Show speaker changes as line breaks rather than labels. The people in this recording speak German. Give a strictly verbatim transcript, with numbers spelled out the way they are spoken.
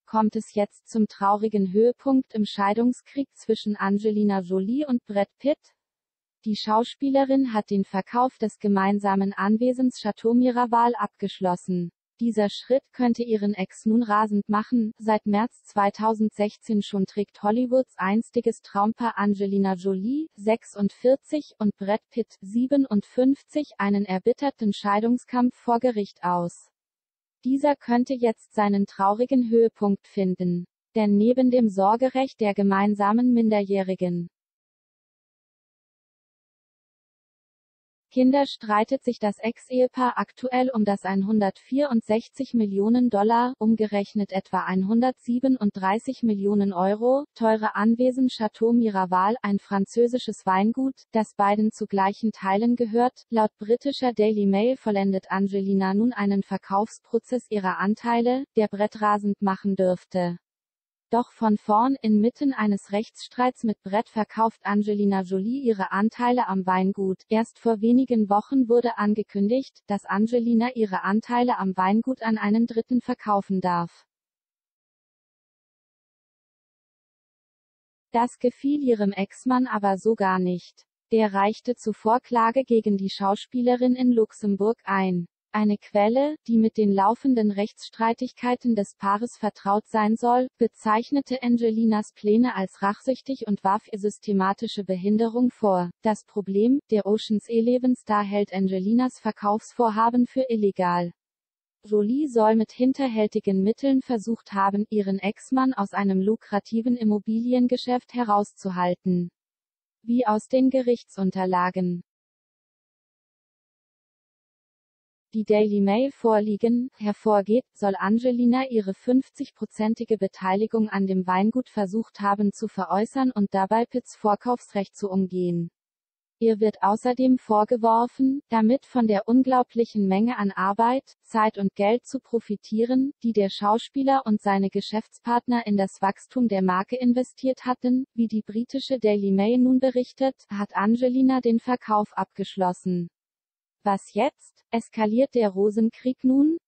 kommt es jetzt zum traurigen Höhepunkt im Scheidungskrieg zwischen Angelina Jolie und Brad Pitt. Die Schauspielerin hat den Verkauf des gemeinsamen Anwesens Chateau Miraval abgeschlossen. Dieser Schritt könnte ihren Ex nun rasend machen. Seit März zweitausendsechzehn schon trägt Hollywoods einstiges Traumpaar Angelina Jolie, sechsundvierzig, und Brad Pitt, siebenundfünfzig, einen erbitterten Scheidungskampf vor Gericht aus. Dieser könnte jetzt seinen traurigen Höhepunkt finden. Denn neben dem Sorgerecht der gemeinsamen Minderjährigen Kinder streitet sich das Ex-Ehepaar aktuell um das hundertvierundsechzig Millionen Dollar, umgerechnet etwa hundertsiebenunddreißig Millionen Euro, teure Anwesen Chateau Miraval, ein französisches Weingut, das beiden zu gleichen Teilen gehört. Laut britischer Daily Mail vollendet Angelina nun einen Verkaufsprozess ihrer Anteile, der Brett rasend machen dürfte. Doch von vorn, inmitten eines Rechtsstreits mit Brett, verkauft Angelina Jolie ihre Anteile am Weingut. Erst vor wenigen Wochen wurde angekündigt, dass Angelina ihre Anteile am Weingut an einen Dritten verkaufen darf. Das gefiel ihrem Ex-Mann aber so gar nicht. Der reichte zuvor Klage gegen die Schauspielerin in Luxemburg ein. Eine Quelle, die mit den laufenden Rechtsstreitigkeiten des Paares vertraut sein soll, bezeichnete Angelinas Pläne als rachsüchtig und warf ihr systematische Behinderung vor. Das Problem: der Ocean's Eleven-Star hält Angelinas Verkaufsvorhaben für illegal. Jolie soll mit hinterhältigen Mitteln versucht haben, ihren Ex-Mann aus einem lukrativen Immobiliengeschäft herauszuhalten. Wie aus den Gerichtsunterlagen, die Daily Mail vorliegen, hervorgeht, soll Angelina ihre fünfzigprozentige Beteiligung an dem Weingut versucht haben zu veräußern und dabei Pitts Vorkaufsrecht zu umgehen. Ihr wird außerdem vorgeworfen, damit von der unglaublichen Menge an Arbeit, Zeit und Geld zu profitieren, die der Schauspieler und seine Geschäftspartner in das Wachstum der Marke investiert hatten. Wie die britische Daily Mail nun berichtet, hat Angelina den Verkauf abgeschlossen. Was jetzt? Eskaliert der Rosenkrieg nun?